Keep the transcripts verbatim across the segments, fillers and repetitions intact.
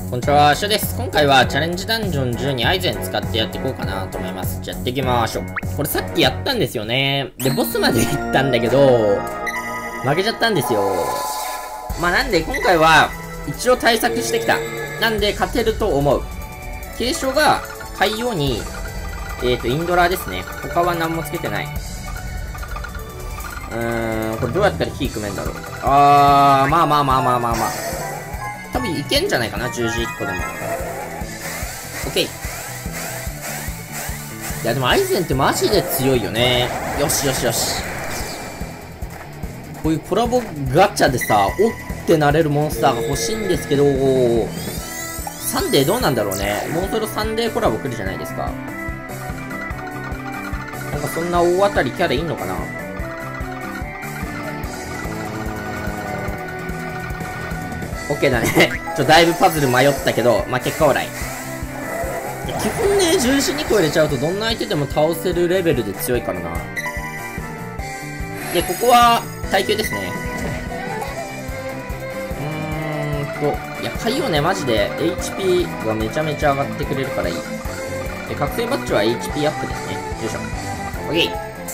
こんにちは、シュです。今回はチャレンジダンジョンじゅうにアイゼン使ってやっていこうかなと思います。じゃあやっていきましょう。これさっきやったんですよね。で、ボスまで行ったんだけど、負けちゃったんですよ。まあなんで今回は一応対策してきた。なんで勝てると思う。継承が海洋に、えっと、インドラですね。他は何もつけてない。うーん、これどうやったら火組めんだろう。あー、まあまあまあまあまあまあ。多分いけんじゃないかな、十字いっこでも。オッケー。いやでもアイゼンってマジで強いよね。よしよしよし。こういうコラボガチャでさ、おってなれるモンスターが欲しいんですけど、サンデーどうなんだろうね。もうそろサンデーコラボ来るじゃないですか。なんかそんな大当たりキャラいんのかな。オッケーだね。ちょ、だいぶパズル迷ったけど、まあ、結果オーライ。基本ね、十字にこ入れちゃうとどんな相手でも倒せるレベルで強いからな。で、ここは、耐久ですね。うーんと、いや、海洋ね、マジで エイチピー がめちゃめちゃ上がってくれるからいい。で、覚醒バッジは エイチピー アップですね。よいしょ。オッケ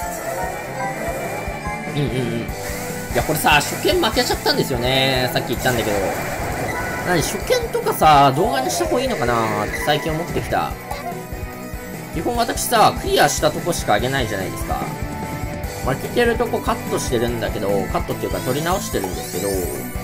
ー。うんうんうん。いや、これさ、初見負けちゃったんですよね。さっき言ったんだけど。なに、初見とかさ、動画にした方がいいのかなって最近思ってきた。基本私さ、クリアしたとこしかあげないじゃないですか。負けてるとこカットしてるんだけど、カットっていうか取り直してるんですけど、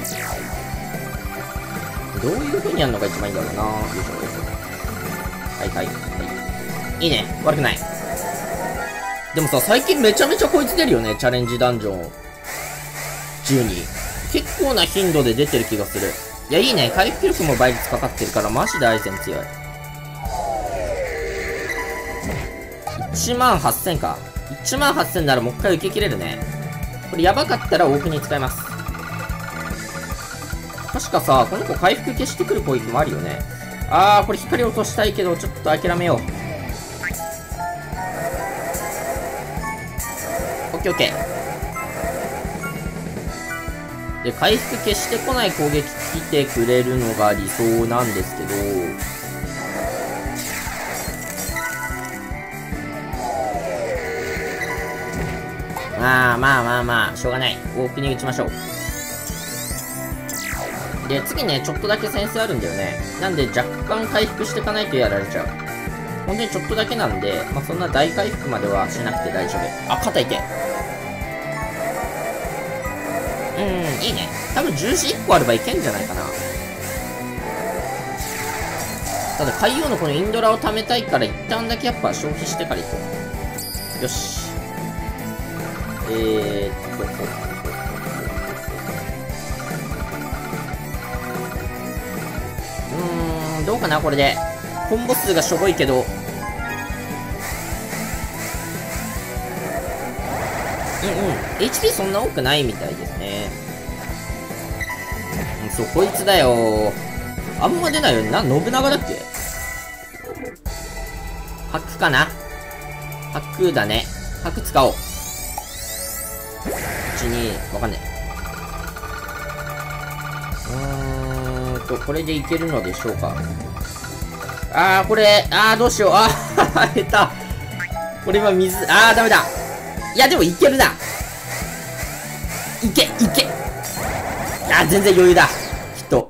どういう風にやるのが一番いいんだろうな。よいしょよいしょ。はいはいはい。いいね。悪くない。でもさ、最近めちゃめちゃこいつ出るよね。チャレンジダンジョンじゅうに。結構な頻度で出てる気がする。いや、いいね。回復力も倍率かかってるから、マジでアイゼン強い。いちまんはっせんか。いちまんはっせんならもう一回受け切れるね。これやばかったらオープに使います。確かさ、この子回復消してくる攻撃もあるよね。あー、これ光落としたいけど、ちょっと諦めよう。オッケーオッケー。で、回復消してこない攻撃来てくれるのが理想なんですけど、まあまあまあまあ、しょうがない。オープニング打ちましょう。で、次ね、ちょっとだけセンスあるんだよね。なんで若干回復していかないとやられちゃう。本当にちょっとだけなんで、まあそんな大回復まではしなくて大丈夫。あ、肩痛い。うん、いいね。多分十字いっこあればいけんじゃないかな。ただ、海洋のこのインドラを貯めたいから、一旦だけやっぱ消費してからいこう。よし。えーっと、うーん、どうかな、これで。コンボ数がしょぼいけど。うんうん。エイチピー そんな多くないみたいですね。うん、そう、こいつだよ。あんま出ないよな、信長だっけ？ハックかな？ハックだね。ハック使おう。いち、に、わかんねえ。うーんと、これでいけるのでしょうか。あー、これ、あー、どうしよう。あー、下手。これ今水、あー、ダメだ。いや、でもいけるな。いけ、いけ。あー、全然余裕だ。きっと。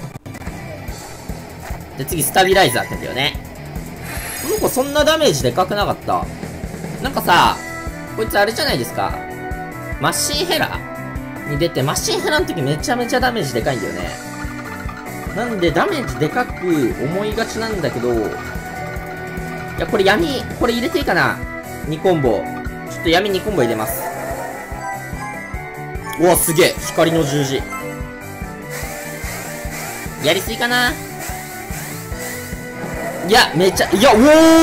で、次、スタビライザーってんだよね。この子そんなダメージでかくなかった。なんかさ、こいつあれじゃないですか。マッシンヘラに出て、マッシンヘラの時めちゃめちゃダメージでかいんだよね。なんでダメージでかく思いがちなんだけど、いや、これ闇、これ入れていいかな？ に コンボ。ちょっと闇にコンボ入れます。うわ、すげえ。光の十字。やりすぎかな？いや、めちゃ、いや、お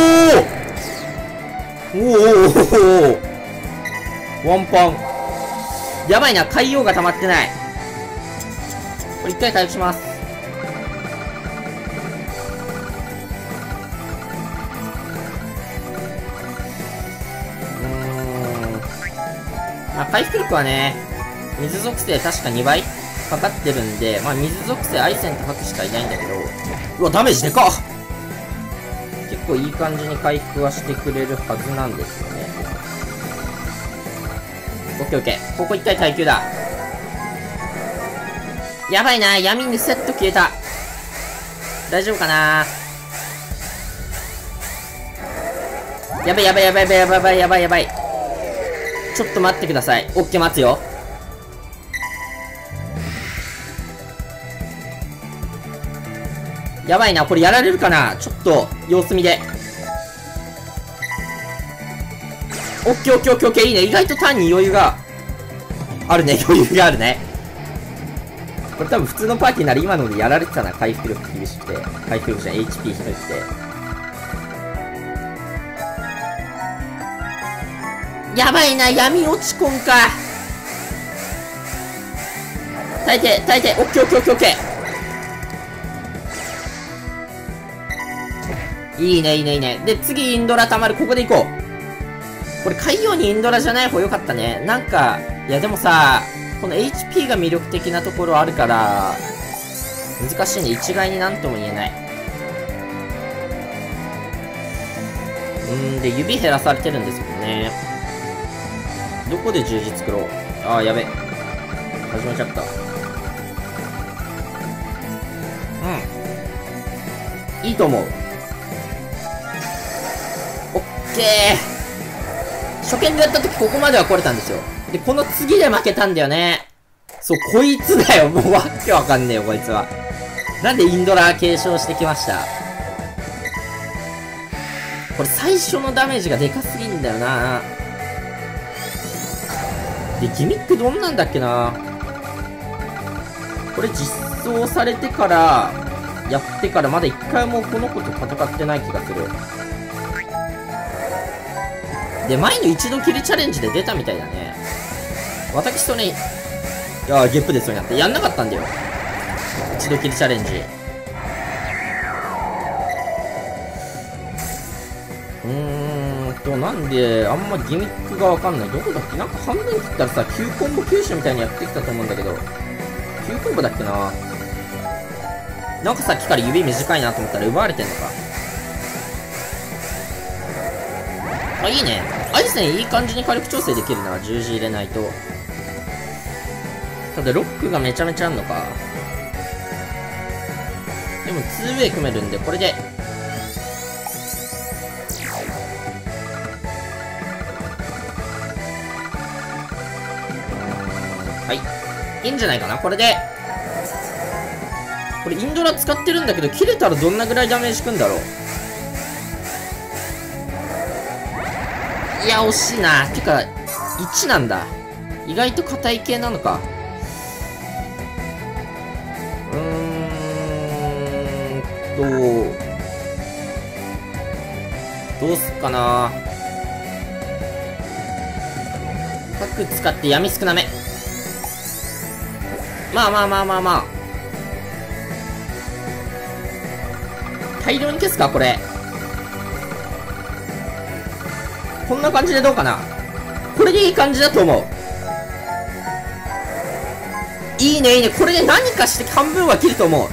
ーおーおーおーワンパン。やばいな、海洋が溜まってない。これ一回回復します。うーん。まあ、回復力はね、水属性確かにばいかかってるんで、まあ水属性アイセンとハクしかいないんだけど、うわ、ダメージでかっ。結構いい感じに回復はしてくれるはずなんですよね。オッケーオッケー。ここ一回耐久だ。やばいな、闇にセット消えた。大丈夫かな。やばいやばいやばいやばいやばいやばいやばい。ちょっと待ってください。オッケー、待つよ。やばいな、これやられるかな。ちょっと様子見で。オッケーオッケーオッケーオッケー、いいね。意外とターンに余裕があるね。余裕があるね。これ多分普通のパーティーなら今のでやられてたな。回復力厳しくて、回復力じゃん エイチピー 低くて。やばいな、闇落ち込んか。耐えて耐えて。オッケーオッケーオッケーオッケー。いいねいいねいいね。で次インドラたまる。ここで行こう。これ海洋にインドラじゃない方よかったね。なんかいやでもさ、この エイチピー が魅力的なところあるから難しいね。一概になんとも言えない。うーん、で指減らされてるんですよね。どこで十字作ろう。あーやべ、始めちゃった。うん、いいと思う。オッケー。初見でやった時ここまでは来れたんですよ。でこの次で負けたんだよね。そう、こいつだよ。もうわけわかんねえよこいつは。なんでインドラ継承してきました。これ最初のダメージがでかすぎんだよな。でギミックどんなんだっけな。これ実装されてからやってからまだ一回もこの子と戦ってない気がする。で前の一度きりチャレンジで出たみたいだね。私とね、いやーゲップですよね。ってやんなかったんだよ、一度きりチャレンジ。うーんとなんであんまギミックがわかんない。どこだっけ。なんか半分切ったらさきゅうコンボきゅう種みたいにやってきたと思うんだけど、きゅうコンボだっけな。なんかさっきから指短いなと思ったら奪われてんのか。あ、いいね。アイセンいい感じに火力調整できるな。十字入れないと。ただロックがめちゃめちゃあんのか。でも ツーウェイ 組めるんでこれではいいいんじゃないかな。これでこれインドラ使ってるんだけど切れたらどんなぐらいダメージくんだろう。いや惜しいな。てかいちなんだ。意外と硬い系なのか。うーんとどうすっかな。核使って闇少なめ。まあまあまあまあまあ大量に消すか。これこんな感じでどうかな。これでいい感じだと思う。いいねいいね。これで何かして半分は切ると思う。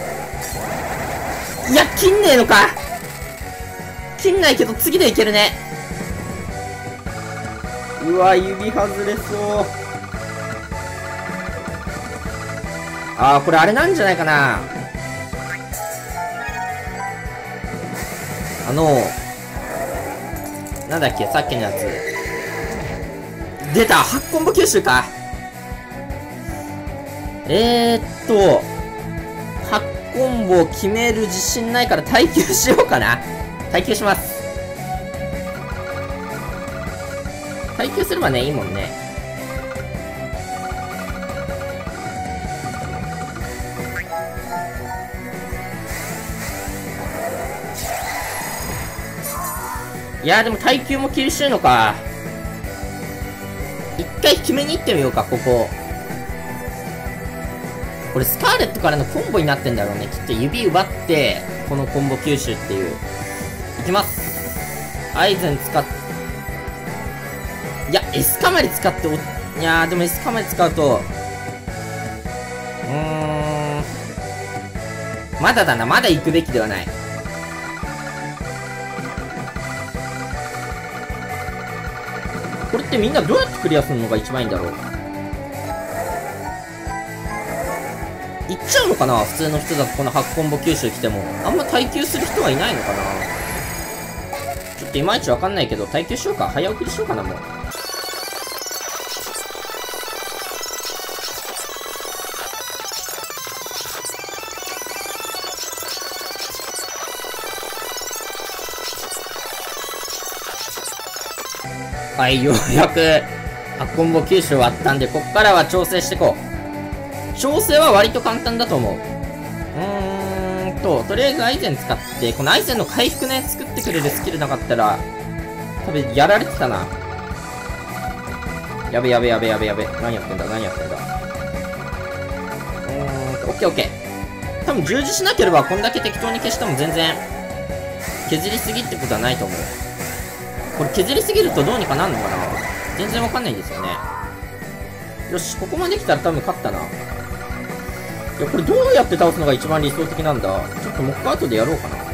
いや切んねえのか。切んないけど次でいけるね。うわ指外れそう。あーこれあれなんじゃないかな。あのなんだっけさっきのやつ出た。はちコンボ吸収か。えーっとはちコンボ決める自信ないから耐久しようかな。耐久します。耐久すればねいいもんね。いやーでも耐久も厳しいのか。一回決めに行ってみようか。こここれスカーレットからのコンボになってんだろうねきっと。指奪ってこのコンボ吸収っていう。いきます。アイゼン使っいやエスカマリ使っておいやーでもエスカマリ使うとまだだな、まだ行くべきではない。これってみんなどうやってクリアするのが一番いいんだろう。行っちゃうのかな、普通の人だと。このはちコンボ吸収来てもあんま耐久する人はいないのかな。ちょっといまいちわかんないけど、耐久しようか。早送りしようかな、もう。はい、ようやくはちコンボ吸収終わったんで、こっからは調整していこう。調整は割と簡単だと思う。うーんと、とりあえずアイゼン使って、このアイゼンの回復ね、作ってくれるスキルなかったら、多分やられてたな。やべやべやべやべやべ。何やってんだ、何やってんだ。うーんと、オッケーオッケー。多分十字しなければこんだけ適当に消しても全然、削りすぎってことはないと思う。これ削りすぎるとどうにかなんのかな。全然わかんないんですよね。よし、ここまで来たら多分勝ったな。いや、これどうやって倒すのが一番理想的なんだ。ちょっともう一回後でやろうかな。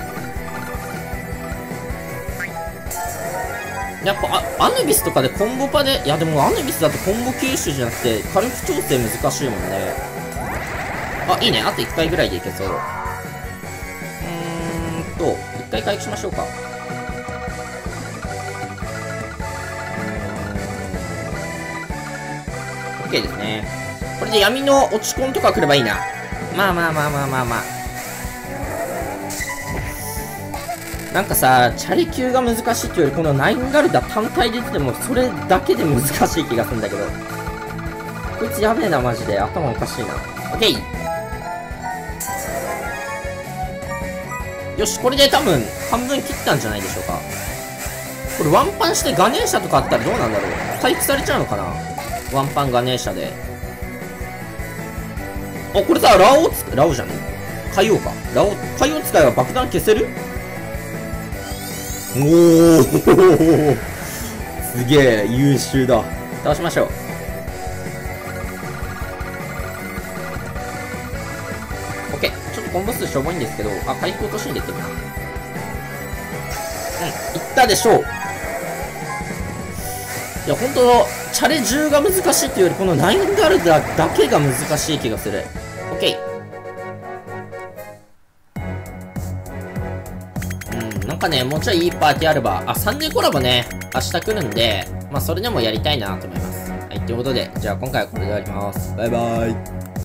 やっぱ、あ、アヌビスとかでコンボパで、いやでもアヌビスだとコンボ吸収じゃなくて、火力調整難しいもんね。あ、いいね。あといっかいぐらいでいけそう。うーんと、いっかい回復しましょうか。OK ですね。これで闇の落ち込んとか来ればいいな。まあまあまあまあまあまあ。なんかさ、チャリ級が難しいっていうより、このナインガルダ単体で出ても、それだけで難しい気がするんだけど。こいつやべえな、マジで。頭おかしいな。OK! よし、これで多分、半分切ったんじゃないでしょうか。これワンパンしてガネーシャとかあったらどうなんだろう。回復されちゃうのかな、ワンパンガネーシャで。あ、これさ、ラオウつ、ラオウじゃねえ。海王か。ラオウ、海王使えば爆弾消せる？おーすげえ、優秀だ。倒しましょう。オッケー。ちょっとコンボ数しょぼいんですけど、あ、回復落としに出てるな。うん、いったでしょう。いや、ほんと、チャレじゅうが難しいっていうより、このナインガルダだけが難しい気がする。オッケー。うん、なんかね、もうちょいいいパーティーあれば、あ、サンデーコラボね、明日来るんで、まあ、それでもやりたいなと思います。はい、ということで、じゃあ今回はこれで終わります。バイバーイ。